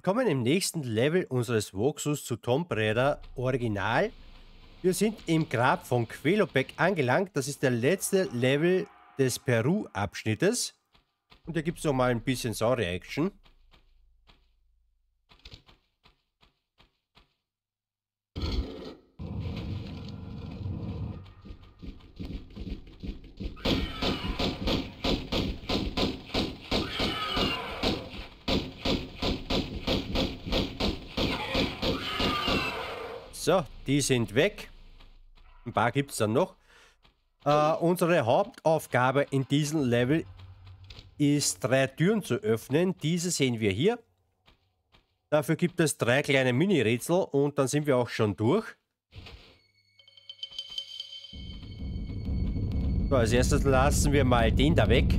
Wir kommen im nächsten Level unseres Walkthroughs zu Tomb Raider Original. Wir sind im Grab von Quelobek angelangt. Das ist der letzte Level des Peru-Abschnittes. Und hier gibt es noch mal ein bisschen saure Action. So, die sind weg. Ein paar gibt es dann noch. Unsere Hauptaufgabe in diesem Level ist, 3 Türen zu öffnen. Diese sehen wir hier. Dafür gibt es 3 kleine Mini-Rätsel und dann sind wir auch schon durch. So, als erstes lassen wir mal den da weg.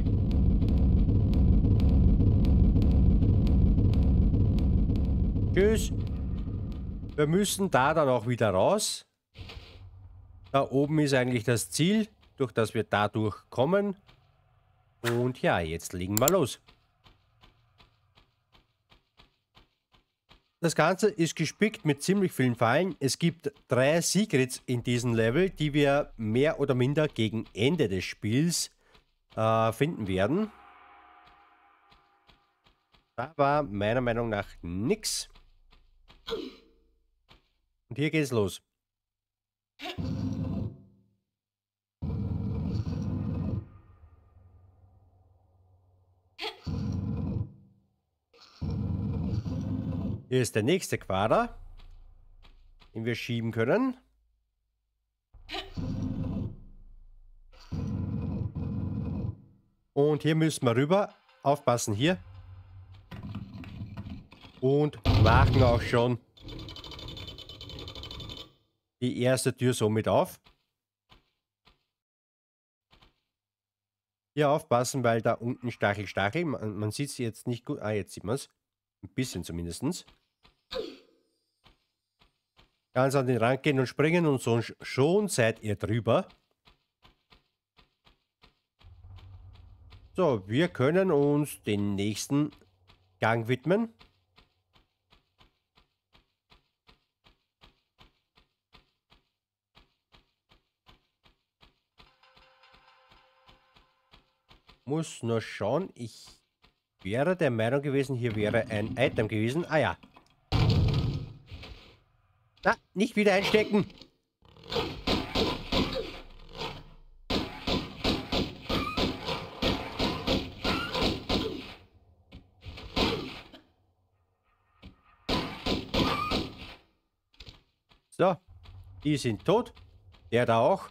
Tschüss. Wir müssen da dann auch wieder raus. Da oben ist eigentlich das Ziel, durch das wir dadurch kommen. Und ja, jetzt legen wir los. Das Ganze ist gespickt mit ziemlich vielen Fallen. Es gibt 3 Secrets in diesem Level, die wir mehr oder minder gegen Ende des Spiels finden werden. Da war meiner Meinung nach nichts. Und hier geht's los. Hier ist der nächste Quader, den wir schieben können. Und hier müssen wir rüber. Aufpassen hier. Und machen auch schon die erste Tür somit auf. Hier aufpassen, weil da unten Stachel. Man sieht es jetzt nicht gut. Ah, jetzt sieht man es. Ein bisschen zumindest. Ganz an den Rand gehen und springen und so schon seid ihr drüber. So, wir können uns den nächsten Gang widmen. Muss nur schauen, ich wäre der Meinung gewesen, hier wäre ein Item gewesen. Ah ja. Na, nicht wieder einstecken. So, die sind tot. Der da auch.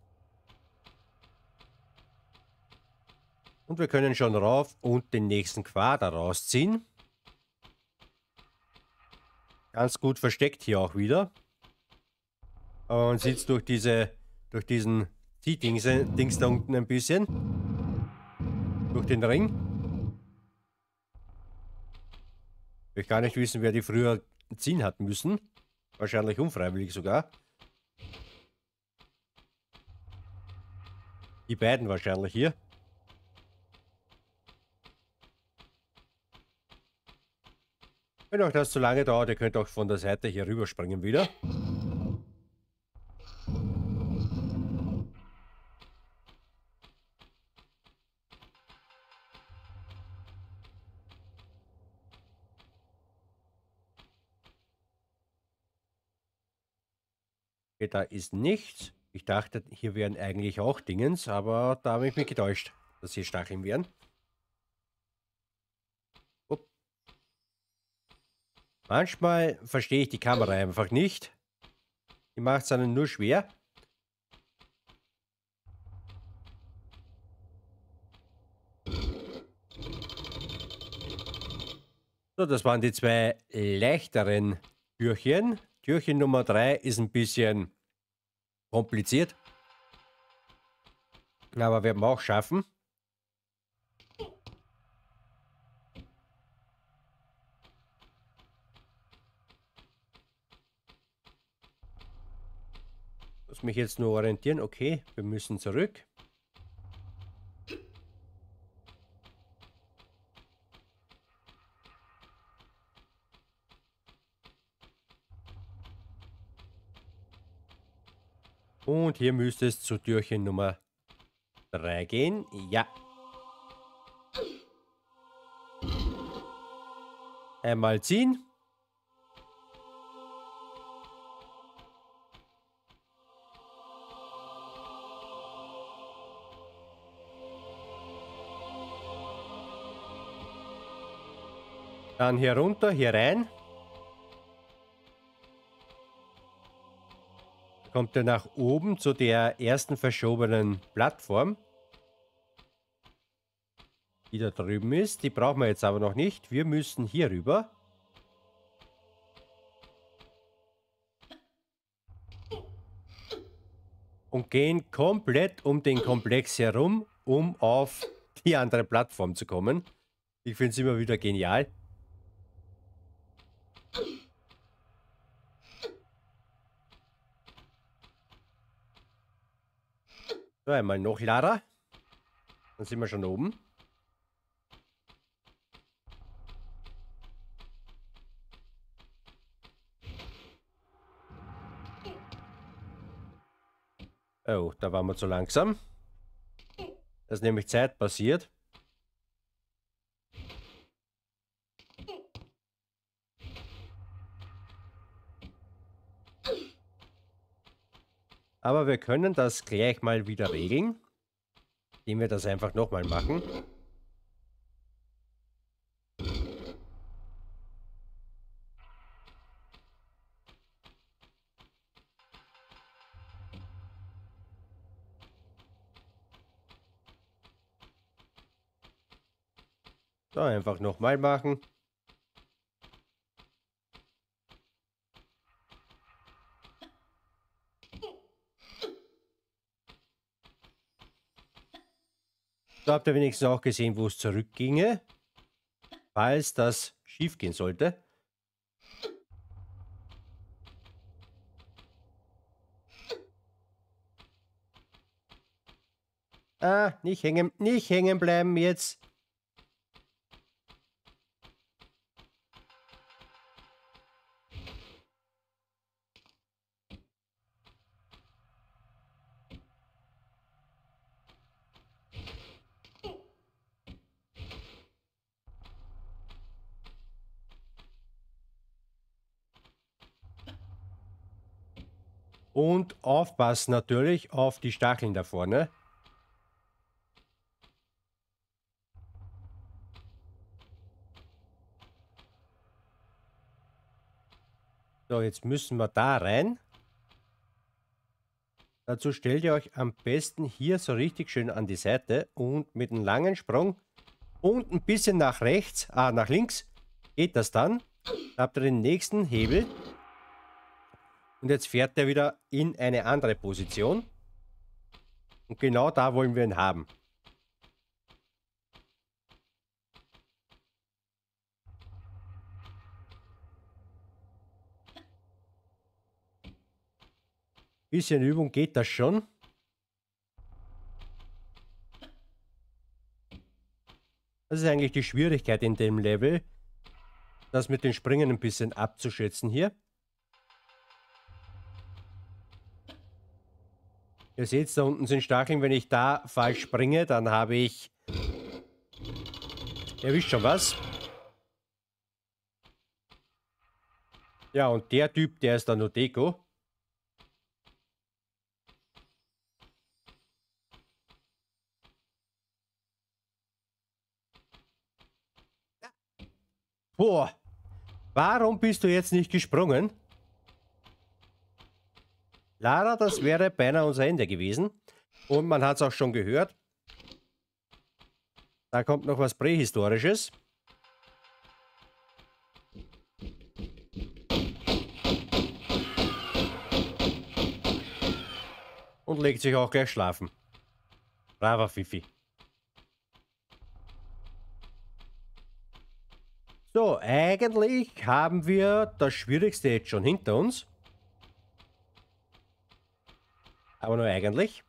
Und wir können schon rauf und den nächsten Quader rausziehen. Ganz gut versteckt hier auch wieder. Und sitzt durch diesen Dings da unten ein bisschen. Durch den Ring. Ich will gar nicht wissen, wer die früher ziehen hat müssen. Wahrscheinlich unfreiwillig sogar. Die beiden wahrscheinlich hier. Wenn euch das zu lange dauert, ihr könnt auch von der Seite hier rüberspringen wieder. Okay, da ist nichts. Ich dachte, hier wären eigentlich auch Dingens, aber da habe ich mich getäuscht, dass hier Stacheln wären. Upp. Manchmal verstehe ich die Kamera einfach nicht. Die macht es einem nur schwer. So, das waren die 2 leichteren Türchen. Türchen Nummer 3 ist ein bisschen kompliziert. Aber werden wir auch schaffen. Muss mich jetzt nur orientieren. Okay, wir müssen zurück. Und hier müsste es zu Türchen Nummer 3 gehen. Ja. Einmal ziehen. Dann hier runter, hier rein. Kommt er nach oben zu der ersten verschobenen Plattform, die da drüben ist. Die brauchen wir jetzt aber noch nicht. Wir müssen hier rüber. Und gehen komplett um den Komplex herum, um auf die andere Plattform zu kommen. Ich finde es immer wieder genial. So, einmal noch Lara. Dann sind wir schon oben. Oh, da waren wir zu langsam. Das ist nämlich zeitbasiert. Aber wir können das gleich mal wieder regeln, indem wir das einfach nochmal machen. So, einfach nochmal machen. So habt ihr wenigstens auch gesehen, wo es zurückginge, falls das schief gehen sollte. Ah, nicht hängen bleiben jetzt. Und aufpassen natürlich auf die Stacheln da vorne. So, jetzt müssen wir da rein. Dazu stellt ihr euch am besten hier so richtig schön an die Seite und mit einem langen Sprung und ein bisschen nach rechts, nach links geht das dann. Da habt ihr den nächsten Hebel. Und jetzt fährt er wieder in eine andere Position. Und genau da wollen wir ihn haben. Bisschen Übung geht das schon. Das ist eigentlich die Schwierigkeit in dem Level, das mit den Springen ein bisschen abzuschätzen hier. Ihr seht, da unten sind Stacheln. Wenn ich da falsch springe, dann habe ich... Ihr wisst schon was. Ja, und der Typ, der ist dann nur Deko. Boah, warum bist du jetzt nicht gesprungen? Lara, das wäre beinahe unser Ende gewesen. Und man hat es auch schon gehört. Da kommt noch was Prähistorisches. Und legt sich auch gleich schlafen. Braver Fifi. So, eigentlich haben wir das Schwierigste jetzt schon hinter uns. Aber nur eigentlich.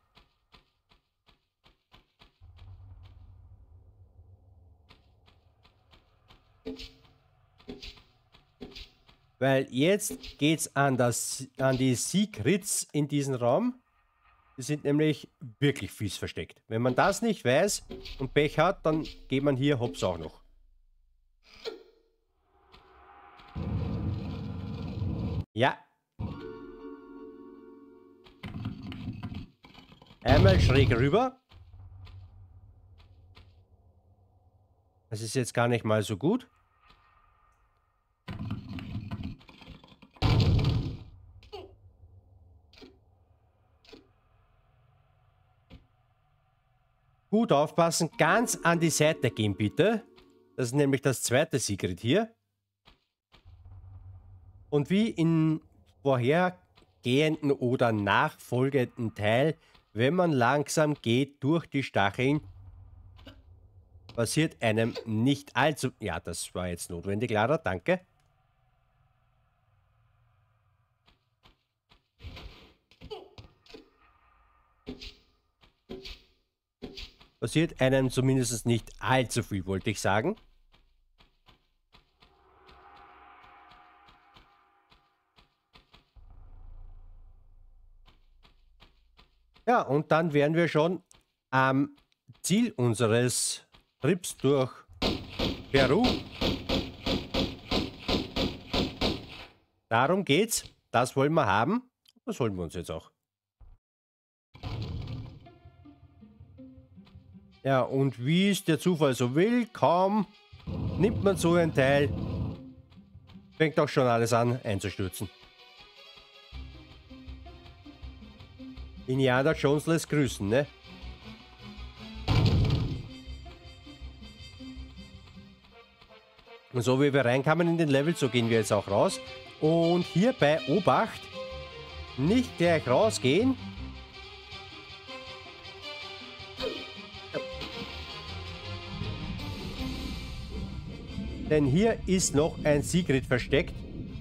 Weil jetzt geht's an die Secrets in diesem Raum. Die sind nämlich wirklich fies versteckt. Wenn man das nicht weiß und Pech hat, dann geht man hier hops auch noch. Ja. Einmal schräg rüber. Das ist jetzt gar nicht mal so gut. Gut aufpassen, ganz an die Seite gehen bitte. Das ist nämlich das zweite Secret hier. Und wie in vorhergehenden oder nachfolgenden Teil, wenn man langsam geht durch die Stacheln, passiert einem nicht allzu... Ja, das war jetzt notwendig, Lara, danke. Passiert einem zumindest nicht allzu viel, wollte ich sagen. Ja, und dann wären wir schon am Ziel unseres Trips durch Peru. Darum geht's. Das wollen wir haben. Das holen wir uns jetzt auch. Ja, und wie es der Zufall so will, kaum nimmt man so ein Teil, fängt auch schon alles an einzustürzen. Indiana Jones lässt grüßen, ne? Und so wie wir reinkamen in den Level, so gehen wir jetzt auch raus. Und hierbei Obacht, nicht gleich rausgehen. Denn hier ist noch ein Secret versteckt.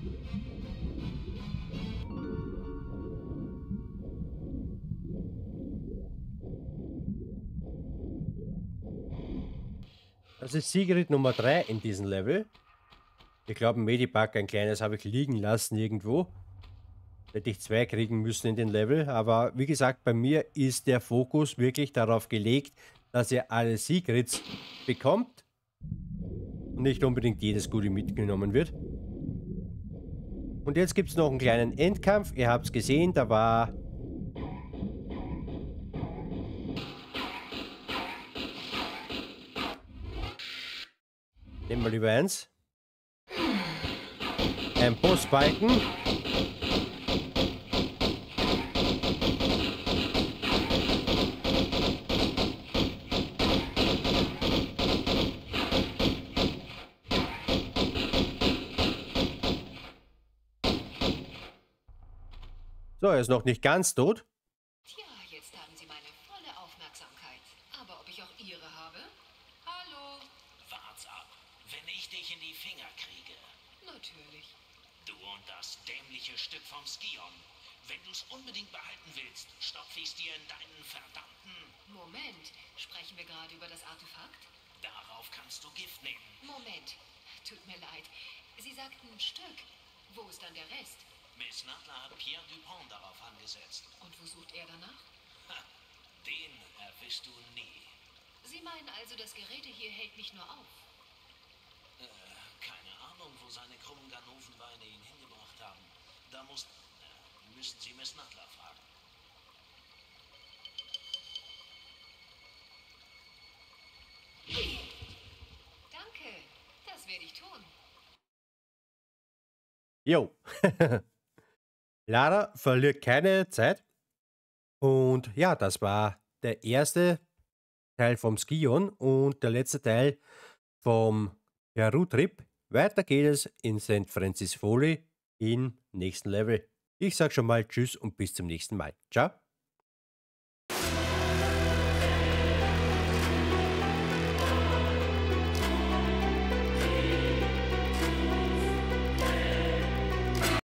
Das ist Secret Nummer 3 in diesem Level. Ich glaube, ein Medipack, ein kleines, habe ich liegen lassen irgendwo. Hätte ich 2 kriegen müssen in den Level. Aber wie gesagt, bei mir ist der Fokus wirklich darauf gelegt, dass ihr alle Secrets bekommt. Und nicht unbedingt jedes Goodie mitgenommen wird. Und jetzt gibt es noch einen kleinen Endkampf. Ihr habt es gesehen, da war... Nehmen wir lieber eins. Ein Bossbalken. So, er ist noch nicht ganz tot. Tja, jetzt haben Sie meine volle Aufmerksamkeit. Aber ob ich auch Ihre habe? Hallo? Wart's ab, wenn ich dich in die Finger kriege. Natürlich. Du und das dämliche Stück vom Skion. Wenn du's unbedingt behalten willst, stopf ich's dir in deinen verdammten... Moment, sprechen wir gerade über das Artefakt? Darauf kannst du Gift nehmen. Moment, tut mir leid. Sie sagten ein Stück. Wo ist dann der Rest? Miss Nadler hat Pierre Dupont darauf angesetzt. Und wo sucht er danach? Ha, den erwischst du nie. Sie meinen also, das Gerede hier hält mich nur auf? Keine Ahnung, wo seine krummen Ganovenbeine ihn hingebracht haben. Da müssen Sie Miss Nadler fragen. Danke, das werde ich tun. Jo. Lara verliert keine Zeit. Und ja, das war der erste Teil vom Skion und der letzte Teil vom Peru-Trip. Weiter geht es in St. Francis Folly im nächsten Level. Ich sage schon mal Tschüss und bis zum nächsten Mal. Ciao.